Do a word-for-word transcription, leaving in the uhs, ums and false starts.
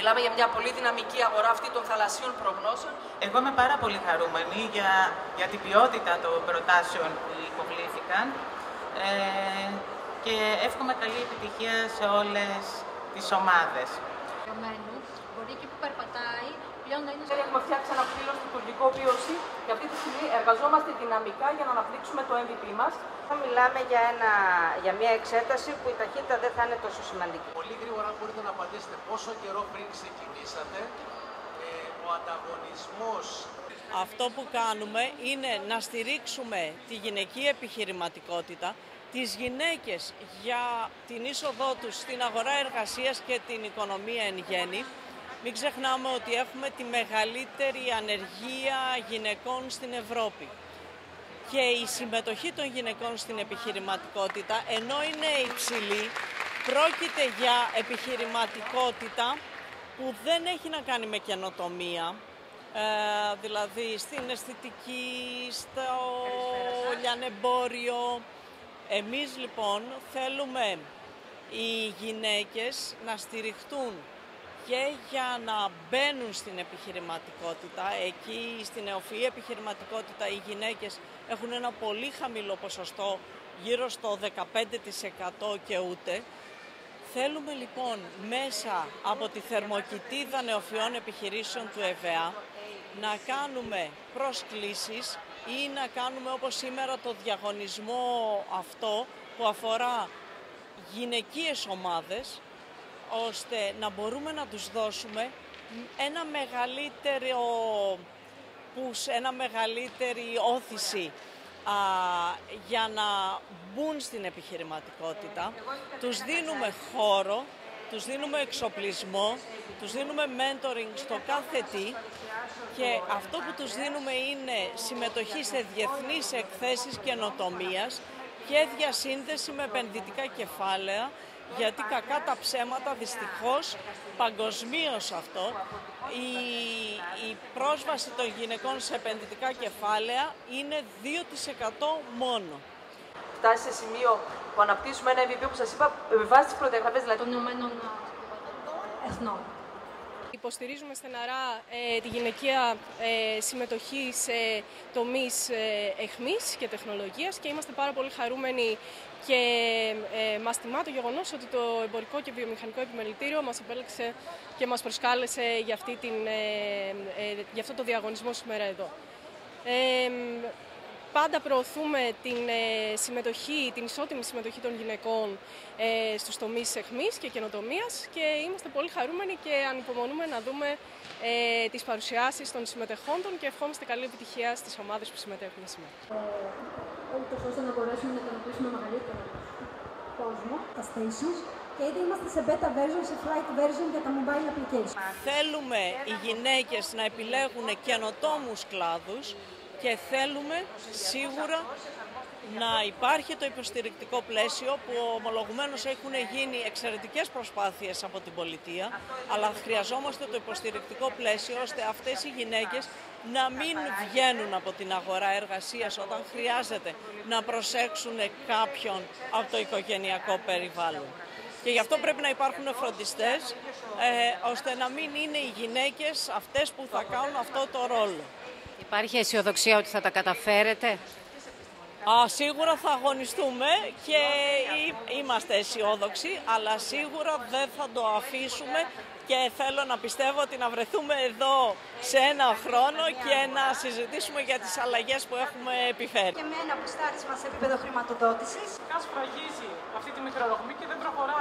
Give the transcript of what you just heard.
Μιλάμε για μια πολύ δυναμική αγορά αυτή των θαλασσίων προγνώσεων. Εγώ είμαι πάρα πολύ χαρούμενη για, για την ποιότητα των προτάσεων που υποβλήθηκαν ε, και εύχομαι καλή επιτυχία σε όλες τις ομάδες. Μπορεί εκεί που περπατάει πλέον να είναι... Έχουμε φτιάξει ένα πλήρως λειτουργικό πίωση και αυτή τη στιγμή εργαζόμαστε δυναμικά για να αναπτύξουμε το εμ βι πι μας. Μιλάμε για, ένα, για μια εξέταση που η ταχύτητα δεν θα είναι τόσο σημαντική. Πολύ γρήγορα μπορείτε να απαντήσετε πόσο καιρό πριν ξεκινήσατε ε, ο ανταγωνισμός. Αυτό που κάνουμε είναι να στηρίξουμε τη γυναική επιχειρηματικότητα, τις γυναίκες για την είσοδό τους στην αγορά εργασίας και την οικονομία εν γέννη. Μην ξεχνάμε ότι έχουμε τη μεγαλύτερη ανεργία γυναικών στην Ευρώπη. Και η συμμετοχή των γυναικών στην επιχειρηματικότητα, ενώ είναι υψηλή, πρόκειται για επιχειρηματικότητα που δεν έχει να κάνει με καινοτομία, ε, δηλαδή στην αισθητική, στο λιανεμπόριο. Εμείς λοιπόν θέλουμε οι γυναίκες να στηριχτούν και για να μπαίνουν στην επιχειρηματικότητα. Εκεί στην νεοφυή επιχειρηματικότητα οι γυναίκες έχουν ένα πολύ χαμηλό ποσοστό, γύρω στο δεκαπέντε τοις εκατό και ούτε. Θέλουμε λοιπόν μέσα από τη θερμοκοιτίδα νεοφυών επιχειρήσεων του ΕΒΕΑ να κάνουμε προσκλήσεις ή να κάνουμε όπως σήμερα το διαγωνισμό αυτό που αφορά γυναικείες ομάδες, ώστε να μπορούμε να τους δώσουμε ένα μεγαλύτερο push, ένα μεγαλύτερη όθηση α, για να μπουν στην επιχειρηματικότητα. Τους δίνουμε χώρο, τους δίνουμε εξοπλισμό, τους δίνουμε mentoring στο κάθε τι και αυτό που τους δίνουμε είναι συμμετοχή σε διεθνείς εκθέσεις καινοτομίας και διασύνδεση με επενδυτικά κεφάλαια, γιατί κακά τα ψέματα δυστυχώς παγκοσμίως αυτό η, η πρόσβαση των γυναικών σε επενδυτικά κεφάλαια είναι δύο τοις εκατό μόνο. Φτάσει σε σημείο που αναπτύσσουμε ένα εμ βι πι που σας είπα με βάση τις προδιαγραφές δηλαδή των Ηνωμένων Εθνών. Υποστηρίζουμε στεναρά ε, τη γυναικεία ε, συμμετοχή σε τομείς ε, εχμής και τεχνολογίας και είμαστε πάρα πολύ χαρούμενοι και ε, μας τιμά το γεγονός ότι το Εμπορικό και Βιομηχανικό Επιμελητήριο μας επέλεξε και μας προσκάλεσε για, αυτή την, ε, ε, για αυτό το διαγωνισμό σήμερα εδώ. Ε, Πάντα προωθούμε την συμμετοχή, την ισότιμη συμμετοχή των γυναικών ε, στους τομείς εχμής και καινοτομίας και είμαστε πολύ χαρούμενοι και ανυπομονούμε να δούμε ε, τις παρουσιάσεις των συμμετεχόντων και ευχόμαστε καλή επιτυχία στις ομάδες που συμμετέχουν σήμερα. Ούτως ώστε να μπορέσουμε να ικανοποιήσουμε μεγαλύτερο κόσμο, τα stations, και ήδη είμαστε σε beta version, σε flight version για τα mobile applications. Θέλουμε οι γυναίκες να επιλέγουν καινοτόμους κλάδους και θέλουμε σίγουρα να υπάρχει το υποστηρικτικό πλαίσιο που ομολογουμένως έχουν γίνει εξαιρετικές προσπάθειες από την πολιτεία, αλλά χρειαζόμαστε το υποστηρικτικό πλαίσιο ώστε αυτές οι γυναίκες να μην βγαίνουν από την αγορά εργασίας όταν χρειάζεται να προσέξουν κάποιον από το οικογενειακό περιβάλλον. Και γι' αυτό πρέπει να υπάρχουν φροντιστές, ε, ώστε να μην είναι οι γυναίκες αυτές που θα κάνουν αυτό το ρόλο. Υπάρχει αισιοδοξία ότι θα τα καταφέρετε? Α, σίγουρα θα αγωνιστούμε και είμαστε αισιόδοξοι, αλλά σίγουρα δεν θα το αφήσουμε και θέλω να πιστεύω ότι να βρεθούμε εδώ σε ένα χρόνο και να συζητήσουμε για τις αλλαγές που έχουμε επιφέρει. Και με ένα μπουστάρισμα σε επίπεδο χρηματοδότησης. Σφραγίζει αυτή τη μικρορογμή και δεν προχωρά